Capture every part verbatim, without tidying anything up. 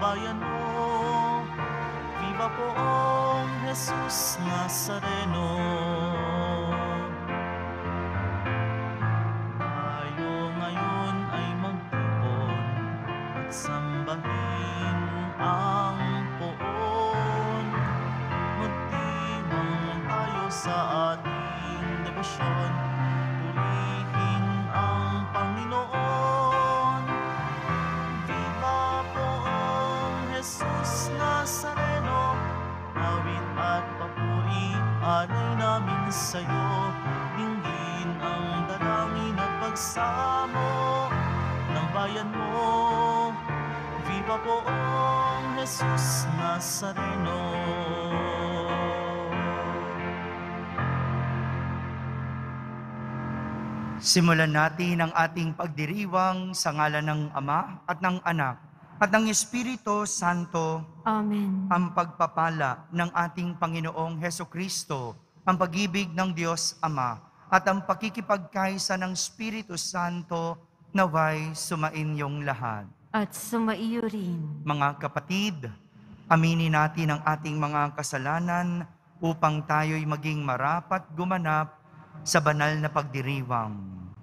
bayan mo. Viva poong Jesus Nazareno. Tayo ngayon ay magtipon at sambahin ang poon. Magdiwang tayo sa ating debosyon, purihin ang Panginoon. Viva poong Jesus Nazareno, awit at papuri alay namin sa'yo. Dinggin ang dalangin at pagsamo ng bayan mo. Viva poong Jesus Nazareno. Simulan natin ang ating pagdiriwang sa ngalan ng Ama at ng Anak at ng Espiritu Santo. Amen. Ang pagpapala ng ating Panginoong Hesukristo, ang pag-ibig ng Diyos Ama, at ang pakikipagkaisa ng Espiritu Santo naway sumainyong lahat. At sumaiyo rin. Mga kapatid, aminin natin ang ating mga kasalanan upang tayo'y maging marapat gumanap sa banal na pagdiriwang.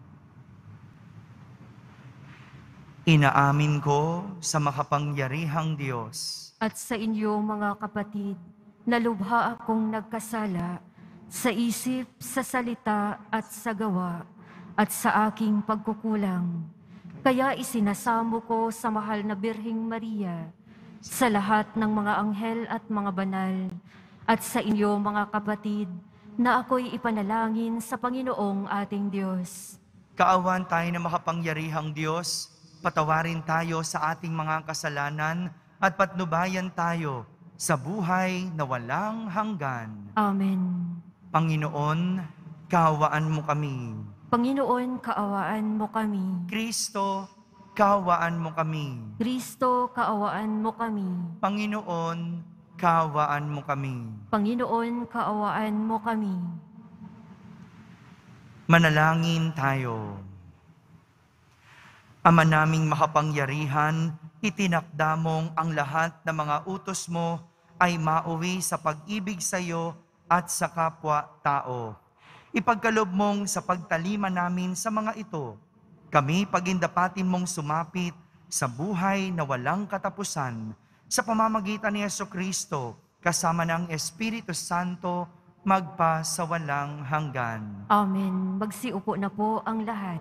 Inaamin ko sa makapangyarihang Diyos At sa inyo mga kapatid, na lubha akong nagkasala sa isip, sa salita at sa gawa, at sa aking pagkukulang. Kaya isinasamo ko sa mahal na Birheng Maria, sa lahat ng mga anghel at mga banal, at sa inyo mga kapatid, na ako'y ipanalangin sa Panginoong ating Diyos. Kaawan tayo na makapangyarihang Diyos, patawarin tayo sa ating mga kasalanan at patnubayan tayo sa buhay na walang hanggan. Amen. Panginoon, kaawaan mo kami. Panginoon, kaawaan mo kami. Kristo, kaawaan mo kami. Kristo, kaawaan mo kami. Panginoon, kaawaan mo kami. Panginoon, kaawaan mo kami. Manalangin tayo. Ama naming makapangyarihan, itinakda mong ang lahat ng mga utos mo ay mauwi sa pag-ibig sa iyo at sa kapwa-tao. Ipagkalob mong sa pagtalima namin sa mga ito, kami pagindapatin mong sumapit sa buhay na walang katapusan sa pamamagitan ni Jesucristo kasama ng Espiritu Santo magpa sa walang hanggan. Amen. Magsiupo na po ang lahat.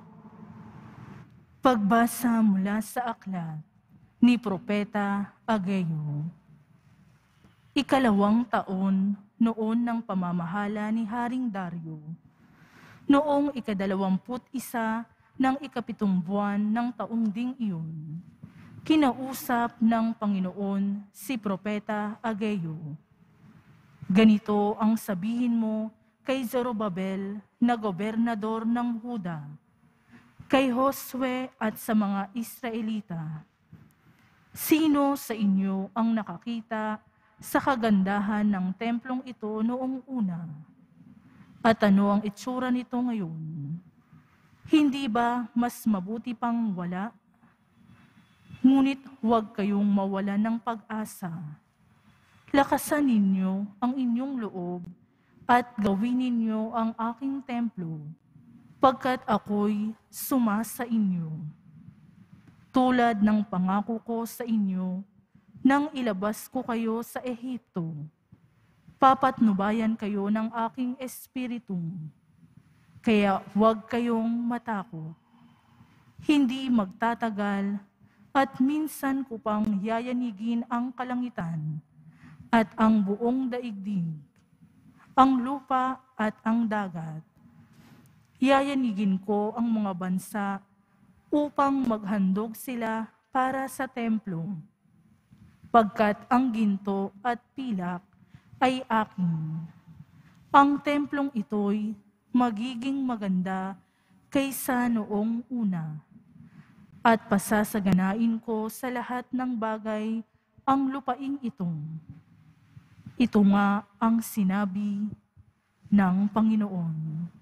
Pagbasa mula sa aklat ni Propeta Ageo. Ikalawang taon noon ng pamamahala ni Haring Dario, noong ikadalawamput isa ng ikapitong buwan ng taong ding iyon, kinausap ng Panginoon si Propeta Ageo. Ganito ang sabihin mo kay Zorobabel na gobernador ng Huda, kay Josue at sa mga Israelita. Sino sa inyo ang nakakita sa kagandahan ng templong ito noong una? At ano ang itsura nito ngayon? Hindi ba mas mabuti pang wala? Ngunit huwag kayong mawalan ng pag-asa. Lakasan ninyo ang inyong loob at gawin ninyo ang aking templo, pagkat ako'y sumasa inyo. Tulad ng pangako ko sa inyo, nang ilabas ko kayo sa Ehipto, papatnubayan kayo ng aking espiritu. Kaya huwag kayong matakot. Hindi magtatagal at minsan ko pang yayanigin ang kalangitan at ang buong daigdig, ang lupa at ang dagat. Yayanigin ko ang mga bansa upang maghandog sila para sa templo, pagkat ang ginto at pilak ay akin. Ang templong ito'y magiging maganda kaysa noong una, at pasasaganain ko sa lahat ng bagay ang lupaing ito. Ito nga ang sinabi ng Panginoon.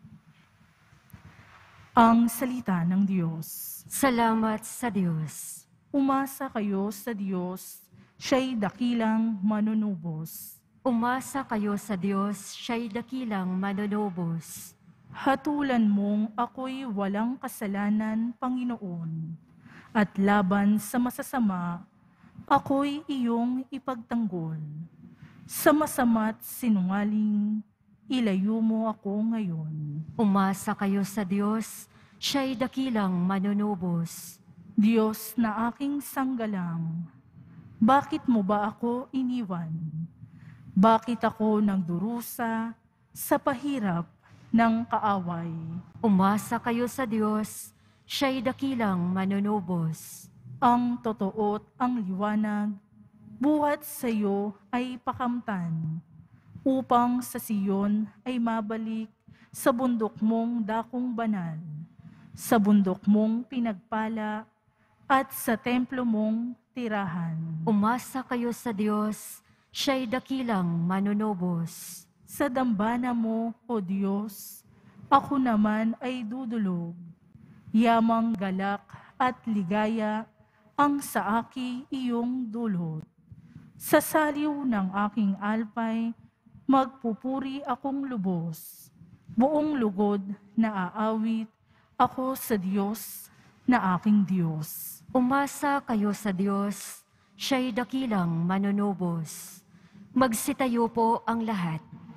Ang salita ng Diyos. Salamat sa Diyos. Umasa kayo sa Diyos. siya'y dakilang manunubos. Umasa kayo sa Diyos, siya'y dakilang manunubos. Hatulan mong ako'y walang kasalanan, Panginoon, at laban sa masasama, ako'y iyong ipagtanggol. Sa masama't sinungaling, ilayo mo ako ngayon. Umasa kayo sa Diyos, siya'y dakilang manunubos. Diyos na aking sanggalang, bakit mo ba ako iniwan? Bakit ako nagdurusa sa pahirap ng kaaway? Umasa kayo sa Diyos, siya'y dakilang manunubos. Ang totoo't ang liwanag, buhat sa iyo ay pakamtan, upang sa Siyon ay mabalik sa bundok mong dakong banal, sa bundok mong pinagpala, at sa templo mong tirahan. Umasa kayo sa Diyos, siya'y dakilang manunubos. Sa dambana mo, O Diyos, ako naman ay dudulog. Yamang galak at ligaya ang sa aki iyong dulot. Sa saliw ng aking alpay, magpupuri akong lubos. Buong lugod na aawit ako sa Diyos na aking Diyos. Umasa kayo sa Diyos, siya'y dakilang manunubos. Magsitayo po ang lahat.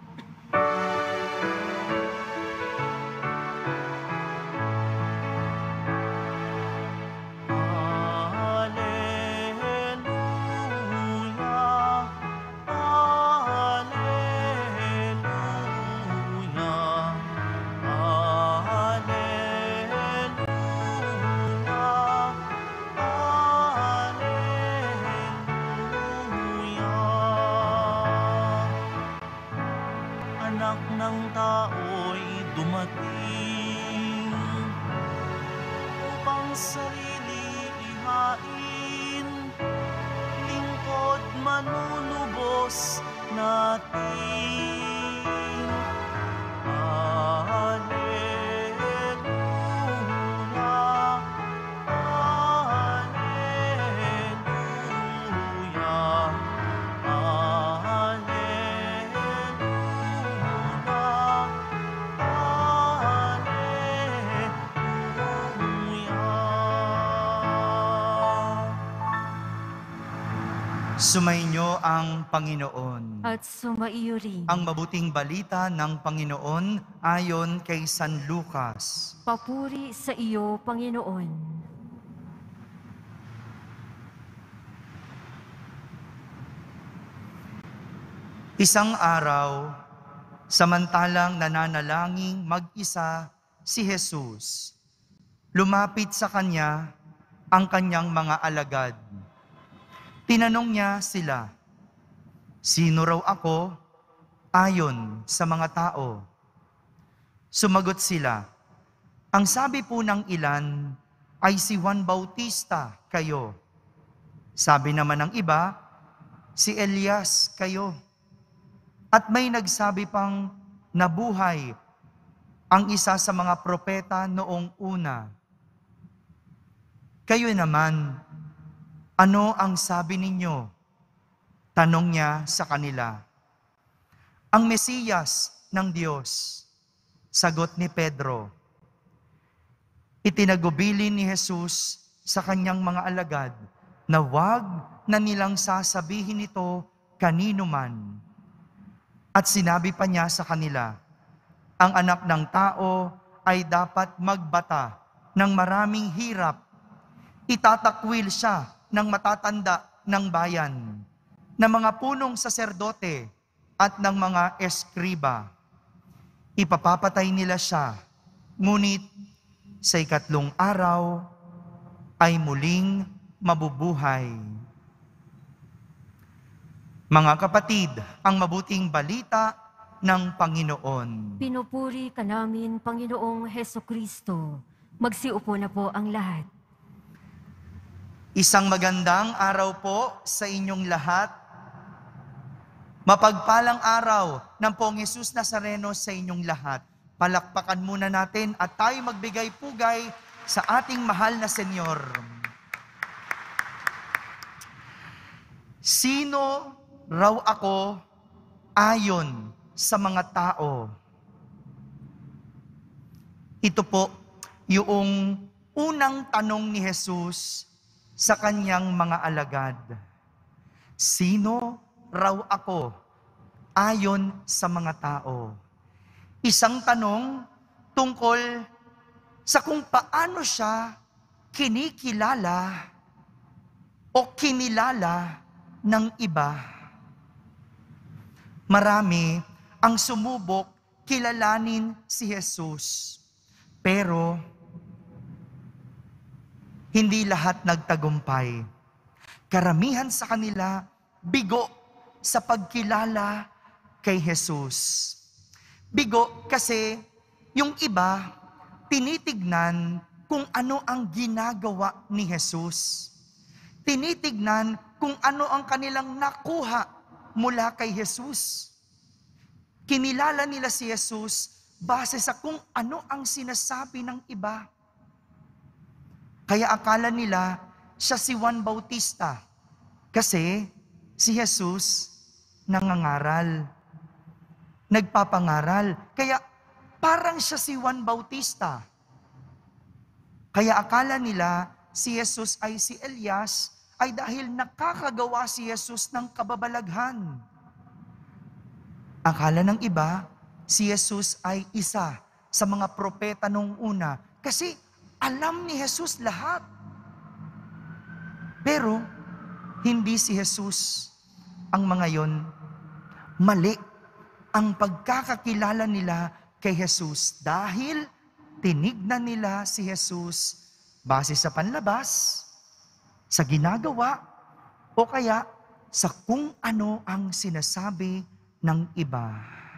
Anak ng tao'y dumating upang sarili ihain, lingkod manunubos natin. Alleluia, Alleluia, Sumainyo ang Panginoon. At sumaiyo rin. Ang mabuting balita ng Panginoon ayon kay San Lucas. Papuri sa iyo, Panginoon. Isang araw, samantalang nananalangin mag-isa si Jesus, lumapit sa kanya ang kanyang mga alagad. Tinanong niya sila, "Sino raw ako ayon sa mga tao?" Sumagot sila, "Ang sabi po ng ilan ay si Juan Bautista kayo. Sabi naman ng iba, si Elias kayo. At may nagsabi pang nabuhay ang isa sa mga propeta noong una. Kayo naman, ano ang sabi ninyo?" Tanong niya sa kanila. "Ang Mesiyas ng Diyos," sagot ni Pedro. Itinagubilin ni Jesus sa kanyang mga alagad na wag na nilang sasabihin ito kanino man. At sinabi pa niya sa kanila, ang anak ng tao ay dapat magbata ng maraming hirap. Itatakwil siya ng matatanda ng bayan, ng mga punong saserdote at ng mga eskriba. Ipapapatay nila siya, ngunit sa ikatlong araw ay muling mabubuhay. Mga kapatid, ang mabuting balita ng Panginoon. Pinupuri ka namin, Panginoong Hesukristo. Magsiupo na po ang lahat. Isang magandang araw po sa inyong lahat. Mapagpalang araw ng Poong Jesus Nazareno sa inyong lahat. Palakpakan muna natin at tayo magbigay pugay sa ating mahal na Senyor. Sino raw ako ayon sa mga tao? Ito po yung unang tanong ni Jesus sa kanyang mga alagad. Sino raw ako ayon sa mga tao? Isang tanong tungkol sa kung paano siya kinikilala o kinilala ng iba. Marami ang sumubok kilalanin si Jesus. Pero hindi lahat nagtagumpay. Karamihan sa kanila bigo sa pagkilala kay Jesus. Bigo kasi yung iba tinitignan kung ano ang ginagawa ni Jesus. Tinitignan kung ano ang kanilang nakuha mula kay Jesus. Kinilala nila si Jesus base sa kung ano ang sinasabi ng iba. Kaya akala nila siya si Juan Bautista kasi si Jesus nangangaral, nagpapangaral. Kaya parang siya si Juan Bautista. Kaya akala nila si Jesus ay si Elias ay dahil nakakagawa si Jesus ng kababalaghan. Akala ng iba, si Jesus ay isa sa mga propeta nung una kasi alam ni Jesus lahat. Pero hindi si Jesus ang mga yon. Mali ang pagkakakilala nila kay Jesus dahil tinignan nila si Jesus base sa panlabas, sa ginagawa, o kaya sa kung ano ang sinasabi ng iba.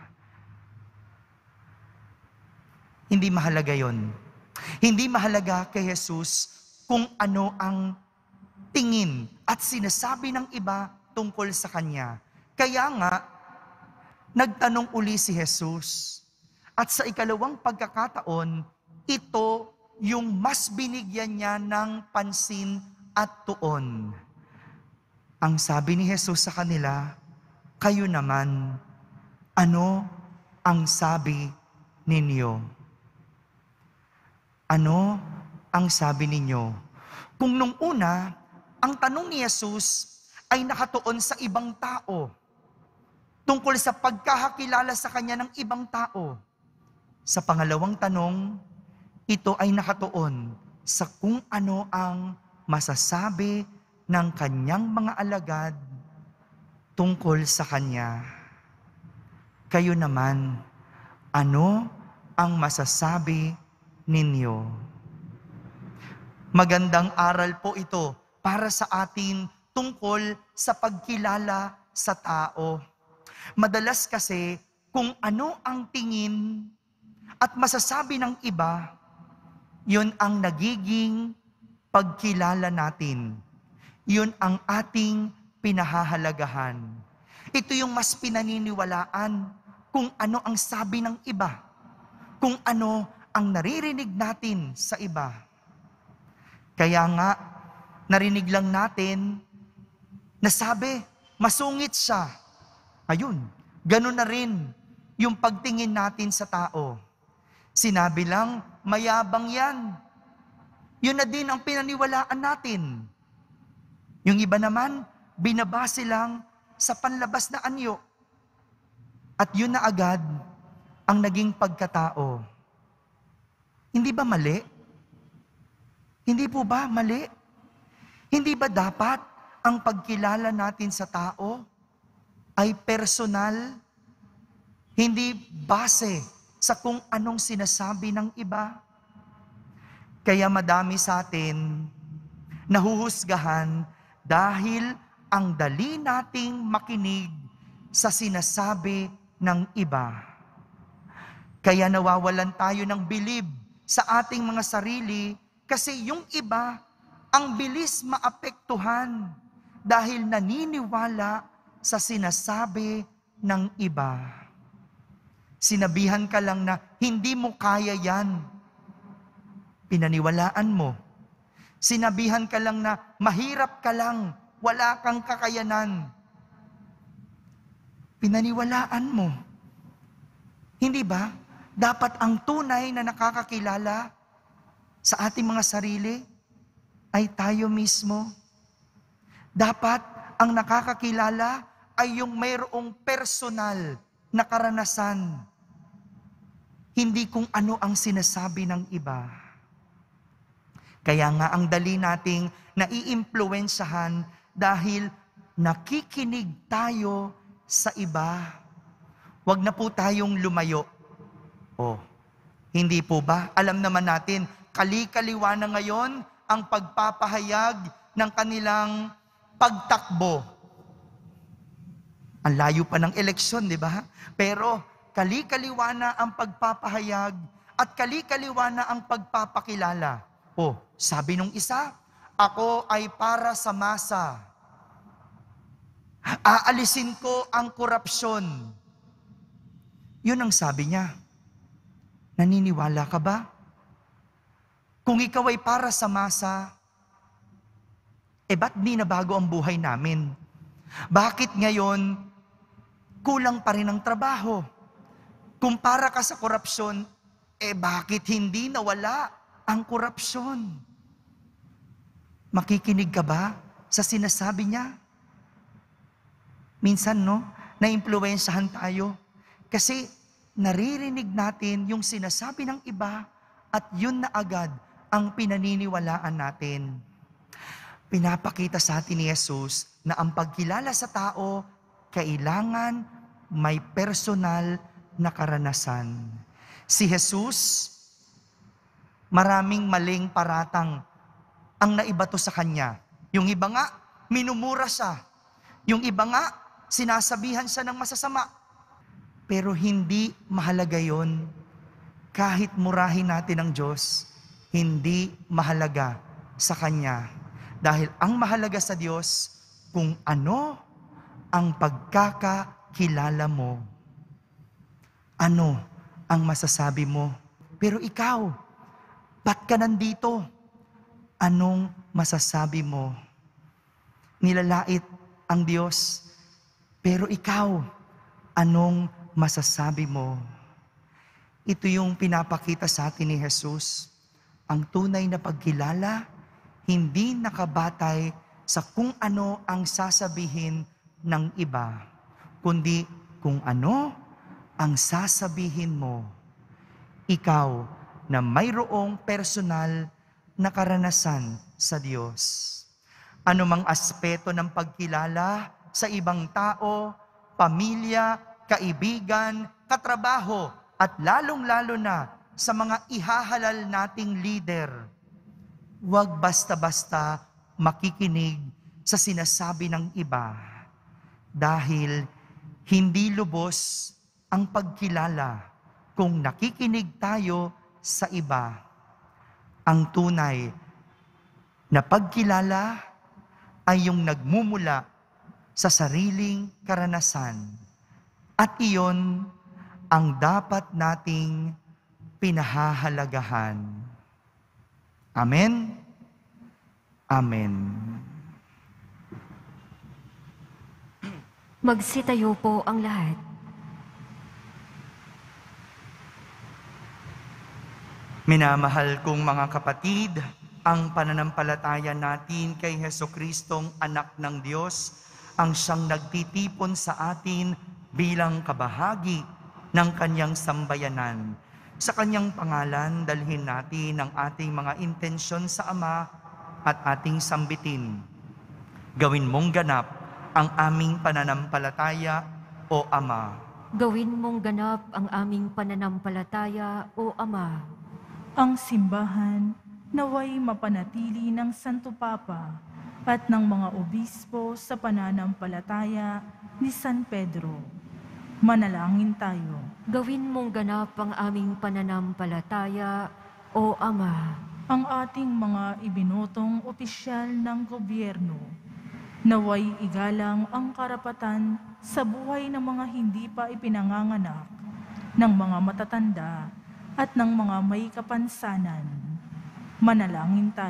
Hindi mahalaga yon. Hindi mahalaga kay Jesus kung ano ang tingin at sinasabi ng iba tungkol sa Kanya. Kaya nga, nagtanong uli si Jesus. At sa ikalawang pagkakataon, ito yung mas binigyan niya ng pansin at tuon. Ang sabi ni Jesus sa kanila, kayo naman, ano ang sabi ninyo? Ano ang sabi ninyo? Kung nung una, ang tanong ni Jesus ay nakatuon sa ibang tao, tungkol sa pagkakakilala sa Kanya ng ibang tao. Sa pangalawang tanong, ito ay nakatuon sa kung ano ang masasabi ng Kanyang mga alagad tungkol sa Kanya. Kayo naman, ano ang masasabi ninyo? Magandang aral po ito para sa atin tungkol sa pagkilala sa tao. Madalas kasi kung ano ang tingin at masasabi ng iba, yun ang nagiging pagkilala natin. Yun ang ating pinahahalagahan. Ito yung mas pinaniniwalaan kung ano ang sabi ng iba, kung ano ang naririnig natin sa iba. Kaya nga, narinig lang natin na sabi, masungit siya. Ayun, ganun na rin yung pagtingin natin sa tao. Sinabi lang, mayabang yan. Yun na din ang pinaniwalaan natin. Yung iba naman, binabase lang sa panlabas na anyo. At yun na agad ang naging pagkatao. Hindi ba mali? Hindi po ba mali? Hindi ba dapat ang pagkilala natin sa tao ay personal, hindi base sa kung anong sinasabi ng iba? Kaya madami sa atin nahuhusgahan dahil ang dali nating makinig sa sinasabi ng iba. Kaya nawawalan tayo ng bilib sa ating mga sarili kasi yung iba ang bilis maapektuhan dahil naniniwala sa sinasabi ng iba. Sinabihan ka lang na hindi mo kaya yan. Pinaniwalaan mo. Sinabihan ka lang na mahirap ka lang. wala kang kakayanan. Pinaniwalaan mo. Hindi ba? Dapat ang tunay na nakakakilala sa ating mga sarili ay tayo mismo. Dapat ang nakakakilala ay yung mayroong personal na karanasan. Hindi kung ano ang sinasabi ng iba. Kaya nga ang dali nating naiimpluwensyahan dahil nakikinig tayo sa iba. Huwag na po tayong lumayo. Oh, hindi po ba? Alam naman natin, kali-kaliwa na ngayon ang pagpapahayag ng kanilang pagtakbo. Ang layo pa ng eleksyon, di ba? Pero kali-kaliwa na ang pagpapahayag at kali-kaliwa na ang pagpapakilala. Oh, sabi nung isa, ako ay para sa masa. Aalisin ko ang korupsyon. Yun ang sabi niya. Naniniwala ka ba? Kung ikaw ay para sa masa, eh ba't di na bago ang buhay namin? Bakit ngayon kulang pa rin ang trabaho? Kung para ka sa korupsyon, eh bakit hindi nawala ang korupsyon? Makikinig ka ba sa sinasabi niya? Minsan, no, naimpluwensyahan tayo kasi naririnig natin yung sinasabi ng iba at yun na agad ang pinaniniwalaan natin. Pinapakita sa atin ni Jesus na ang pagkilala sa tao, kailangan may personal na karanasan. Si Jesus, maraming maling paratang ang naibato sa kanya. Yung iba nga, minumura siya. Yung iba nga, sinasabihan siya ng masasama. Pero hindi mahalaga yon. Kahit murahin natin ang Diyos, hindi mahalaga sa Kanya. Dahil ang mahalaga sa Diyos, kung ano ang pagkakakilala mo. Ano ang masasabi mo? Pero ikaw, ba't ka nandito? Anong masasabi mo? Nilalait ang Diyos. Pero ikaw, anong masasabi mo? Ito yung pinapakita sa atin ni Jesus. Ang tunay na pagkilala, hindi nakabatay sa kung ano ang sasabihin ng iba, kundi kung ano ang sasabihin mo. Ikaw na mayroong personal na karanasan sa Diyos. Anumang aspeto ng pagkilala sa ibang tao, pamilya, kaibigan, katrabaho, at lalong-lalo na sa mga ihahalal nating leader. Huwag basta-basta makikinig sa sinasabi ng iba dahil hindi lubos ang pagkilala kung nakikinig tayo sa iba. Ang tunay na pagkilala ay yung nagmumula sa sariling karanasan. At iyon ang dapat nating pinahahalagahan. Amen? Amen. Magsitayo po ang lahat. Minamahal kong mga kapatid, ang pananampalataya natin kay Jesucristong anak ng Diyos, ang siyang nagtitipon sa atin bilang kabahagi ng kanyang sambayanan. Sa kanyang pangalan, dalhin natin ang ating mga intensyon sa Ama at ating sambitin. Gawin mong ganap ang aming pananampalataya, O Ama. Gawin mong ganap ang aming pananampalataya, O Ama. Ang simbahan naway mapanatili ng Santo Papa at ng mga obispo sa pananampalataya ni San Pedro. Manalangin tayo. Gawin mong ganap ang aming pananampalataya, O Ama. Ang ating mga ibinotong opisyal ng gobyerno, naway igalang ang karapatan sa buhay ng mga hindi pa ipinanganganak, ng mga matatanda, at ng mga may kapansanan. Manalangin tayo.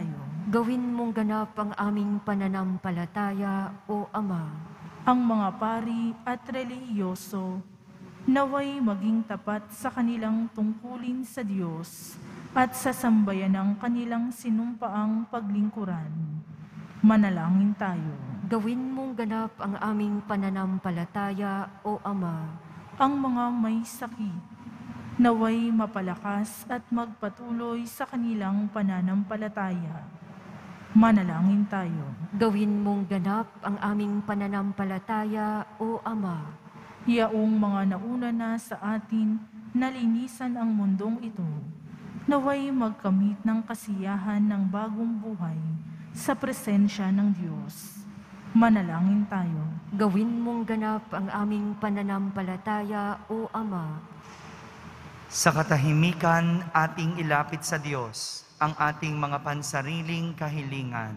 Gawin mong ganap ang aming pananampalataya, O Ama. Ang mga pari at relihiyoso naway maging tapat sa kanilang tungkulin sa Diyos at sa sambayan ng kanilang sinumpaang paglingkuran. Manalangin tayo. Gawin mong ganap ang aming pananampalataya, O Ama. Ang mga may sakit naway mapalakas at magpatuloy sa kanilang pananampalataya. Manalangin tayo. Gawin mong ganap ang aming pananampalataya, O Ama. Yaong mga nauna na sa atin, nalinisan ang mundong ito, naway magkamit ng kasiyahan ng bagong buhay sa presensya ng Diyos. Manalangin tayo. Gawin mong ganap ang aming pananampalataya, O Ama. Sa katahimikan, ating ilapit sa Diyos ang ating mga pansariling kahilingan.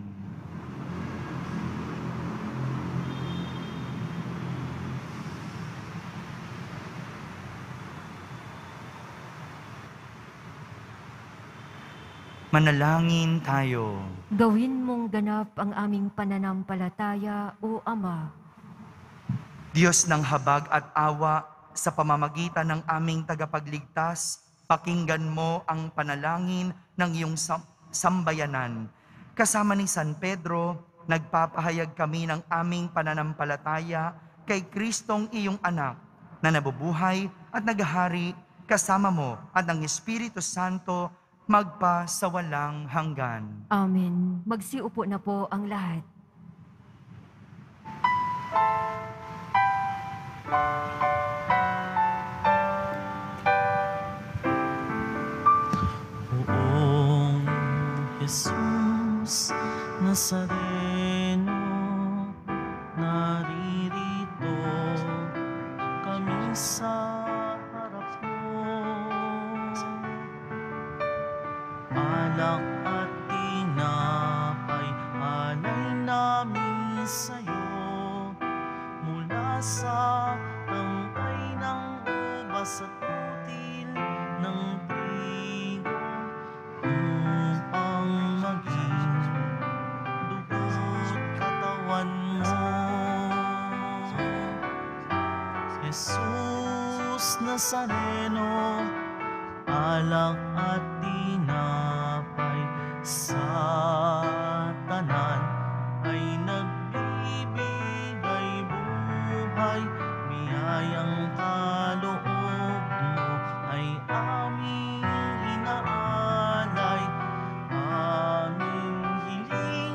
Manalangin tayo. Gawin mong ganap ang aming pananampalataya, O Ama. Diyos ng habag at awa, sa pamamagitan ng aming tagapagligtas, pakinggan mo ang panalangin ng iyong sam- sambayanan. Kasama ni San Pedro, nagpapahayag kami ng aming pananampalataya kay Kristong iyong anak, na nabubuhay at naghahari kasama mo at ng Espiritu Santo, magpa sa walang hanggan. Amen. Magsiupo na po ang lahat. Poong Jesus Nazareno, naririto kami sa harap mo. Alak at tinapay, alay namin sa'yo. Mula sa tangkay ng ubas at putil ng trigo, upang maging dugo't katawan mo. Jesus Nazareno, alak at tinapay, sa tanan ay nagbibigay buhay. Biyayang kaloob mo ay aming inaalay, aming hiling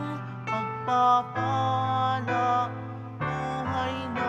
pagpapala, buhay na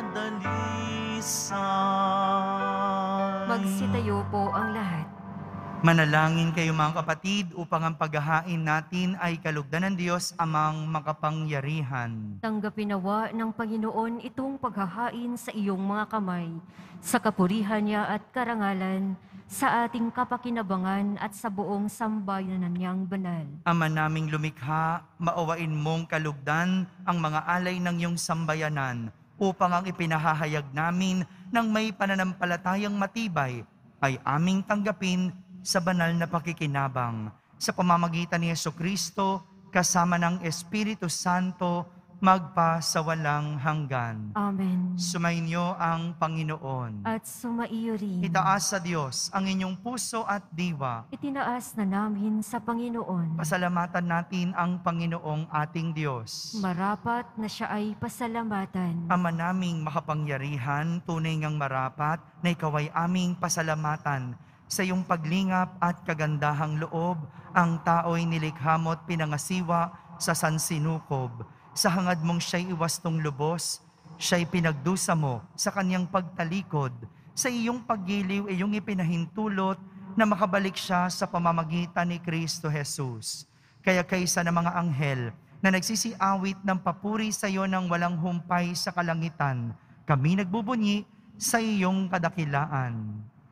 dalisay. Magsitayo po ang lahat. Manalangin kayo mga kapatid upang ang paghahain natin ay kalugdan ng Diyos amang makapangyarihan. Tanggapin nawa ng Panginoon itong paghahain sa iyong mga kamay, sa kapurihan niya at karangalan, sa ating kapakinabangan at sa buong sambayanan niyang banal. Ama naming lumikha, maawain mong kalugdan ang mga alay ng iyong sambayanan upang ang ipinahahayag namin ng may pananampalatayang matibay ay aming tanggapin sa banal na pakikinabang. Sa pamamagitan ni Jesucristo, kasama ng Espiritu Santo, magpa sa walang hanggan. Amen. Sumainyo ang Panginoon. At sumaiyo rin. Itaas sa Diyos ang inyong puso at diwa. Itinaas na namin sa Panginoon. Pasalamatan natin ang Panginoong ating Diyos. Marapat na siya ay pasalamatan. Ama naming makapangyarihan, tunay ngang marapat na ikaw ay aming pasalamatan. Sa iyong paglingap at kagandahang loob, ang tao'y nilikha mo't pinangasiwa sa sansinukob. Sa hangad mong siya'y iwastong lubos, siya'y pinagdusa mo sa kanyang pagtalikod. Sa iyong paggiliw, iyong ipinahintulot na makabalik siya sa pamamagitan ni Kristo Jesus. Kaya kaysa ng mga anghel na nagsisiawit ng papuri sa iyo ng walang humpay sa kalangitan, kami nagbubunyi sa iyong kadakilaan.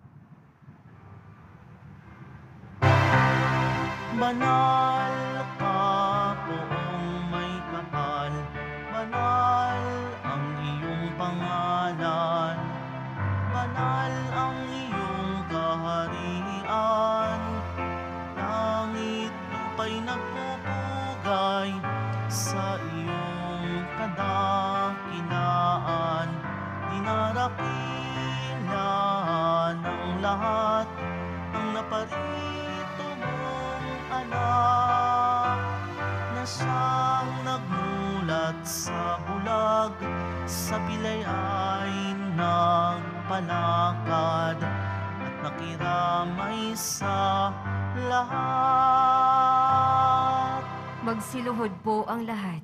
Banal ka, poong may kapal, banal ang iyong pangalan, banal ang iyong kaharian, langit lupa'y nagpupuri ibigay sa iyong kadakilaan. Dinarapila ng lahat ang naparito mong anak, na siyang nagmulat sa bulag, sa pilay ay nagpalakad, at nakiramay sa lahat. Magsiluhod po ang lahat.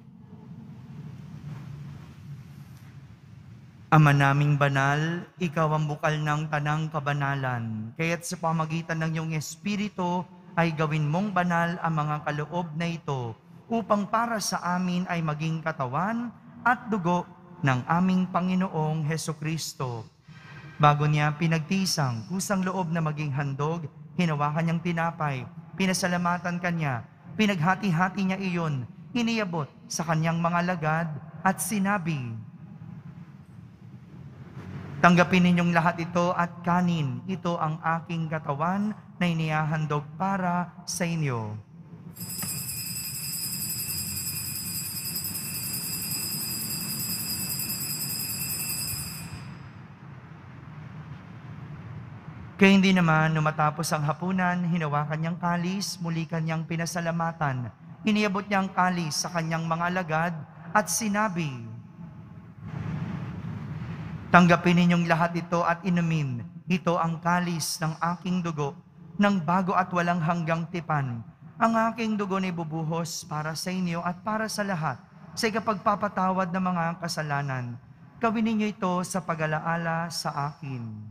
Ama naming banal, ikaw ang bukal ng tanang kabanalan. Kaya't sa pamagitan ng iyong Espiritu ay gawin mong banal ang mga kaloob na ito upang para sa amin ay maging katawan at dugo ng aming Panginoong Hesukristo. Bago niya pinagtisang kusang loob na maging handog, hinawakan niyang tinapay, pinasalamatan kanya, pinaghati-hati niya iyon, iniabot sa kanyang mga lagad at sinabi, "Tanggapin ninyong lahat ito at kanin. Ito ang aking katawan na inihahandog para sa inyo." Kaya hindi naman numatapos ang hapunan, hinawakan niyang kalis, muli kanyang pinasalamatan. Iniabot niyang kalis sa kanyang mga alagad at sinabi, "Tanggapin ninyong lahat ito at inumin. Ito ang kalis ng aking dugo, ng bago at walang hanggang tipan. Ang aking dugo na ibubuhos para sa inyo at para sa lahat, sa ikapagpapatawad ng mga kasalanan. Gawin ninyo ito sa pag-alaala sa akin."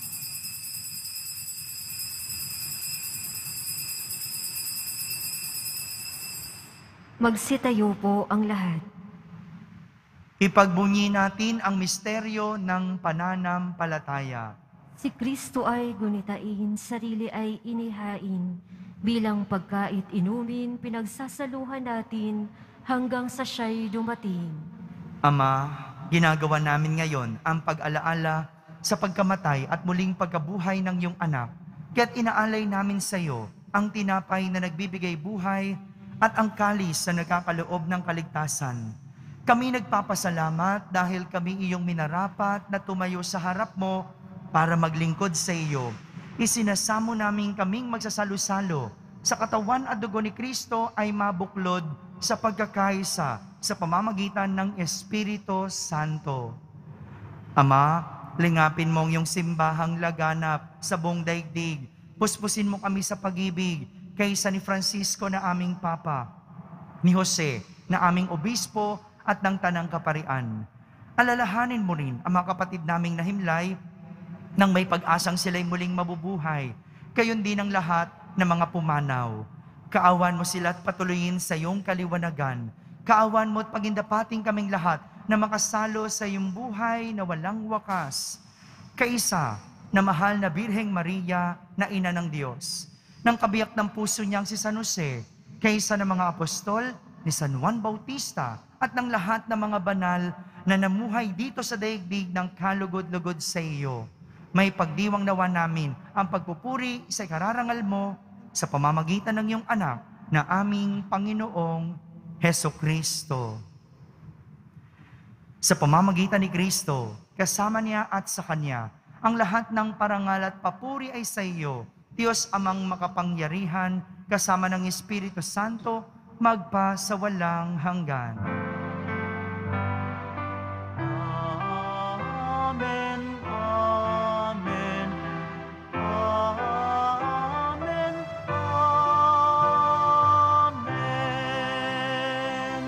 Magsitayo po ang lahat. Ipagbunyi natin ang misteryo ng pananampalataya. Si Kristo ay gunitain, sarili ay inihain. Bilang pagkait inumin, pinagsasaluhan natin hanggang sa siya'y dumating. Ama, ginagawa namin ngayon ang pag-alaala sa pagkamatay at muling pagkabuhay ng iyong anak. Kaya't inaalay namin sa iyo ang tinapay na nagbibigay buhay at ang kalis na nagkakaloob ng kaligtasan. Kami nagpapasalamat dahil kami iyong minarapat na tumayo sa harap mo para maglingkod sa iyo. Isinasamo namin kaming magsasalo-salo sa katawan at dugo ni Kristo ay mabuklod sa pagkakaisa sa pamamagitan ng Espiritu Santo. Ama, lingapin mo ang iyong simbahang laganap sa buong daigdig. Puspusin mo kami sa pag-ibig kaysa ni Francisco na aming Papa, ni Jose na aming Obispo at ng Tanang Kaparian. Alalahanin mo rin ang mga kapatid naming nahimlay nang may pag-asang sila'y muling mabubuhay. Gayon din ang lahat ng mga pumanaw. Kaawan mo sila at patuloyin sa iyong kaliwanagan. Kaawan mo at pagindapating kaming lahat na makasalo sa iyong buhay na walang wakas. Kaisa na mahal na Birheng Maria na Ina ng Diyos, ng kabiyak ng puso niyang si San Jose, kaysa ng mga apostol ni San Juan Bautista at ng lahat ng mga banal na namuhay dito sa daigdig ng kalugod-lugod sa iyo. May pagdiwang nawa namin ang pagpupuri sa ikararangal mo sa pamamagitan ng iyong anak na aming Panginoong Hesukristo. Sa pamamagitan ni Kristo, kasama niya at sa Kanya, ang lahat ng parangal at papuri ay sa iyo, Diyos amang makapangyarihan, kasama ng Espiritu Santo, magpa sa walang hanggan. Amen, amen, amen, amen.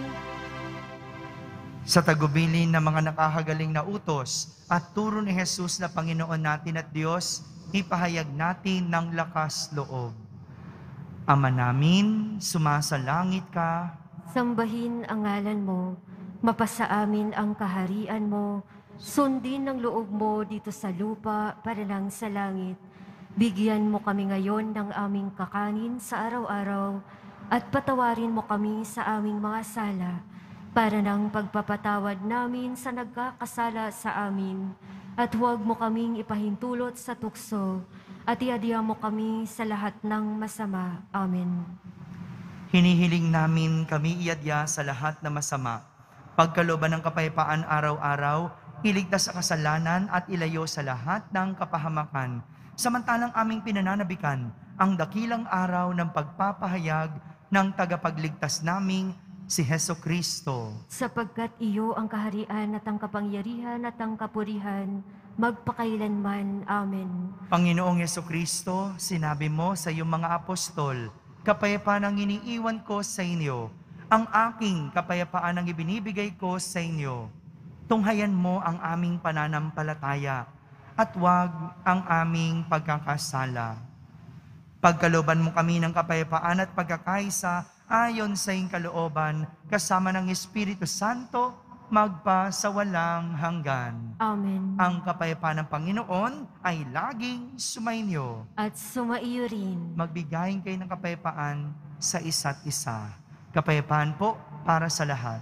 Sa tagubilin ng mga nakahagaling na utos at turo ni Jesus na Panginoon natin at Diyos, ipahayag natin ng lakas loob. Ama namin, sumasalangit ka. Sambahin ang ngalan mo, mapasa amin ang kaharian mo, sundin ang loob mo dito sa lupa para lang sa langit. Bigyan mo kami ngayon ng aming kakanin sa araw-araw at patawarin mo kami sa aming mga sala para ng pagpapatawad namin sa nagkakasala sa amin. At huwag mo kaming ipahintulot sa tukso at iadya mo kami sa lahat ng masama. Amen. Hinihiling namin kami iadya sa lahat na masama. Pagkalooban ng kapayapaan araw-araw, iligtas sa kasalanan at ilayo sa lahat ng kapahamakan. Samantalang aming pinananabikan ang dakilang araw ng pagpapahayag ng tagapagligtas naming si Heso Kristo. Sapagkat iyo ang kaharian at ang kapangyarihan at ang kapurihan, magpakailanman. Amen. Panginoong Heso Kristo, sinabi mo sa iyong mga apostol, kapayapaan ang iniiwan ko sa inyo, ang aking kapayapaan ang ibinibigay ko sa inyo. Tunghayan mo ang aming pananampalataya at huwag ang aming pagkakasala. Pagkalooban mo kami ng kapayapaan at pagkakaisa ayon sa iyong kalooban, kasama ng Espiritu Santo, magpa sa walang hanggan. Amen. Ang kapayapaan ng Panginoon ay laging sumainyo. At sumaiyo rin. Magbigayin kayo ng kapayapaan sa isa't isa. Kapayapaan po para sa lahat.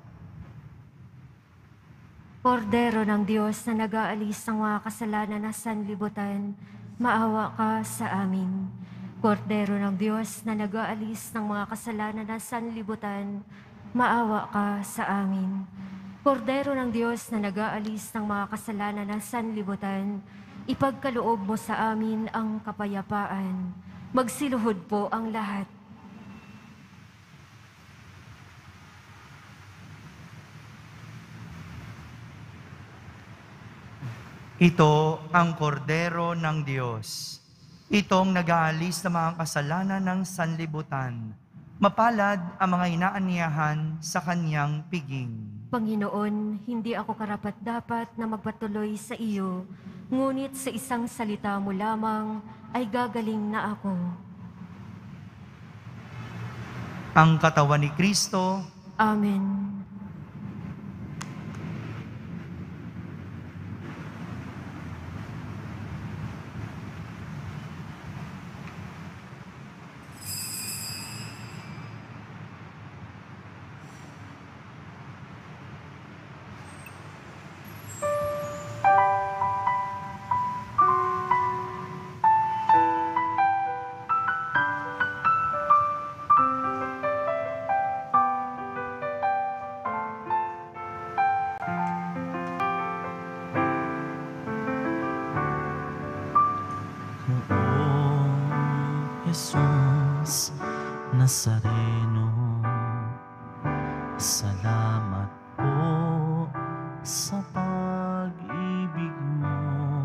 Kordero ng Diyos na nag-aalis ng mga kasalanan na sanlibutan, maawa ka sa amin. Kordero ng Diyos na nag-aalis ng mga kasalanan na sanlibutan, maawa ka sa amin. Kordero ng Diyos na nag-aalis ng mga kasalanan na sanlibutan, ipagkaloob mo sa amin ang kapayapaan. Magsiluhod po ang lahat. Ito ang kordero ng Diyos. Itong nag-aalis ng mga kasalanan ng sanlibutan. Mapalad ang mga inaaniyahan sa kanyang piging. Panginoon, hindi ako karapat-dapat na magpatuloy sa iyo, ngunit sa isang salita mo lamang ay gagaling na ako. Ang katawan ni Kristo. Amen. Jesus Nazareno, salamat po sa pag-ibig mo.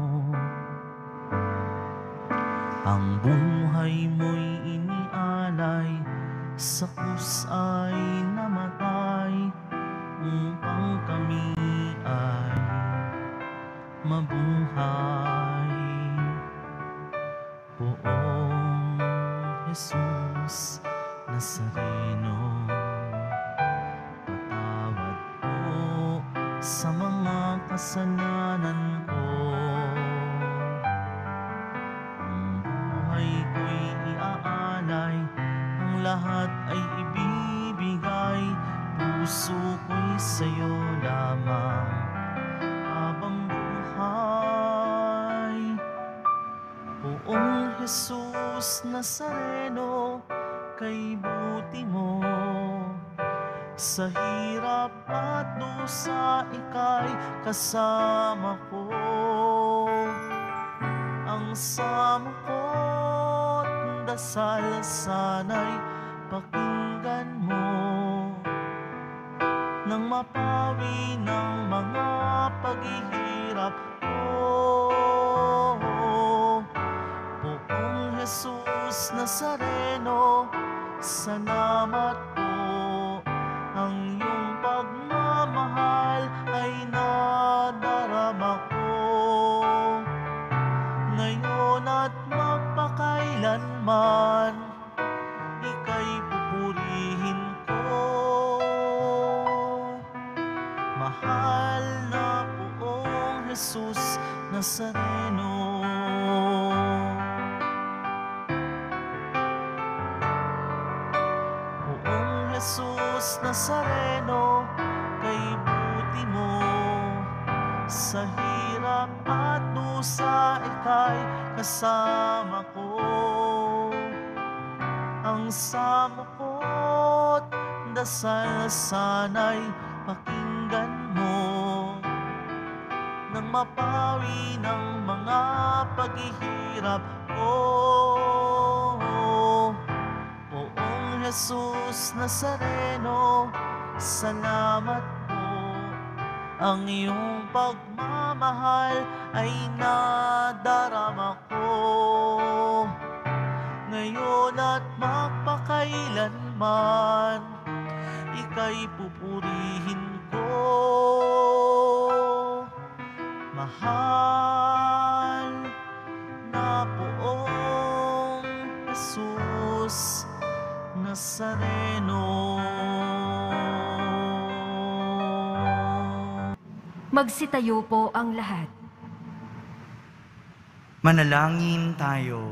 Ang buhay mo'y inialay, sa krus ay namatay, upang kami ay mabuhay. Poong Jesus Nazareno, patawad po sa mga kasalanan ko. Ang buhay ko'y iaalay, ang lahat ay ibibigay, puso ko'y sa'yo lamang habang buhay. Poong Jesus Nazareno, kay buti mo, sa hirap at dusa ika'y kasama ko. Ang sama ko't dasal sana'y pakinggan mo, nang mapawi ng mga paghihirap ko. Poong Jesus Nazareno, salamat po. Ang iyong pagmamahal ay nadarama ko, ngayon at magpakailanman, ika'y pupurihin ko. Mahal na Poong Jesus Nazareno, Jesus Nazareno, kay buti mo, sa hirap at dusa ika'y kasama ko. Ang sama ko bawat dasal sana'y pakinggan mo, nang mapawi ng mga paghihirap ko. Poong Jesus Nazareno, salamat po. Ang iyong pagmamahal ay nadarama ko, ngayon at magpakailanman, ika'y pupurihin ko. Mahal na Poong Jesus Nazareno. Magsitayo po ang lahat. Manalangin tayo.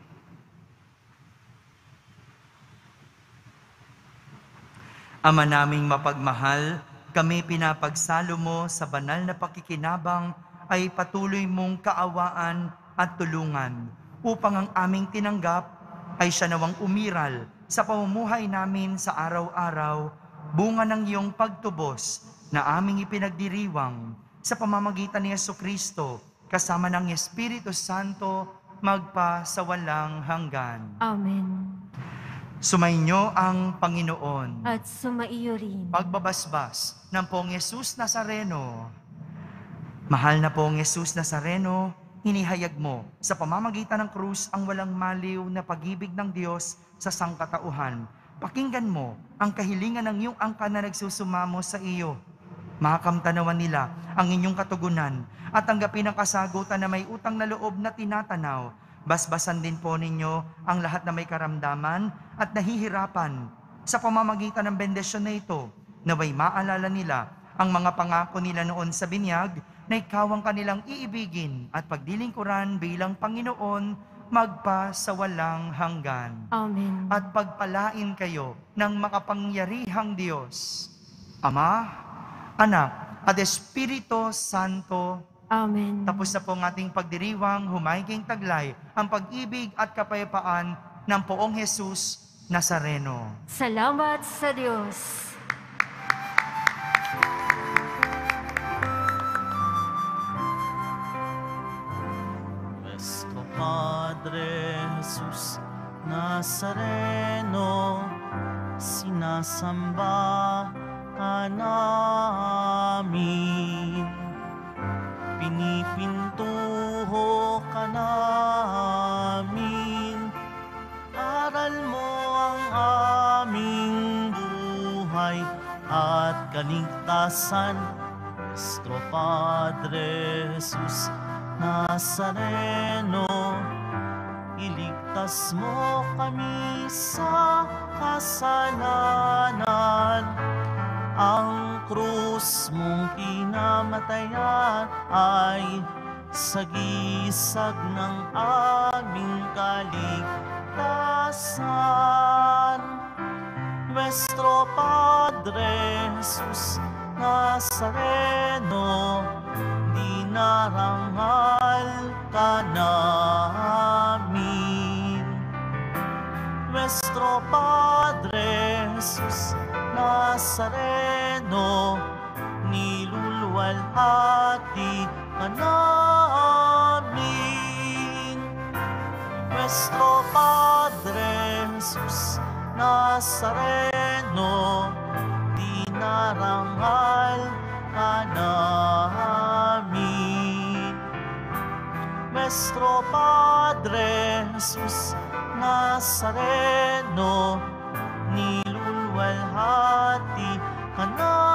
Ama naming mapagmahal, kami pinapagsalo mo sa banal na pakikinabang ay patuloy mong kaawaan at tulungan upang ang aming tinanggap ay siya nawang umiral sa pamumuhay namin sa araw-araw, bunga ng iyong pagtubos na aming ipinagdiriwang sa pamamagitan ni Jesucristo kasama ng Espiritu Santo magpa sa walang hanggan. Amen. Sumainyo ang Panginoon. At sumaiyo rin. Pagbabasbas ng Poong Jesus Nazareno. Mahal na Poong Jesus Nazareno, inihayag mo sa pamamagitan ng krus ang walang maliw na pag-ibig ng Diyos sa sangkatauhan. Pakinggan mo ang kahilingan ng iyong angkan na nagsusumamo sa iyo. Makamtanawan nila ang inyong katugunan at tanggapin ang kasagutan na may utang na loob na tinatanaw. Basbasan din po ninyo ang lahat na may karamdaman at nahihirapan sa pamamagitan ng bendisyon na ito, naway maalala nila ang mga pangako nila noon sa binyag na ikaw ang kanilang iibigin at pagdilingkuran bilang Panginoon magpa sa walang hanggan. Amen. At pagpalain kayo ng makapangyarihang Diyos, Ama, Anak, at Espiritu Santo. Amen. Tapos na po ang ating pagdiriwang, humayging taglay ang pag-ibig at kapayapaan ng Poong Jesus Nazareno. Salamat sa Diyos. Nuestro Padre Jesus Nazareno, sinasamba ka namin, pinipintuho ka namin, aral mo ang aming buhay at kaligtasan. Nuestro Padre Jesus Nazareno, iligtas mo kami sa kasalanan. Ang krus mong pinamatayan ay sagisag ng aming kaligtasan. Nuestro Padre Jesus Nazareno, dinarangal ka namin. Nuestro Padre Jesus Nazareno, niluluwalhati ka namin. Nuestro Padre Jesus Nazareno, dinarangal ka namin. Nuestro Padre Jesus Nazareno, niluluwalhati ka namin.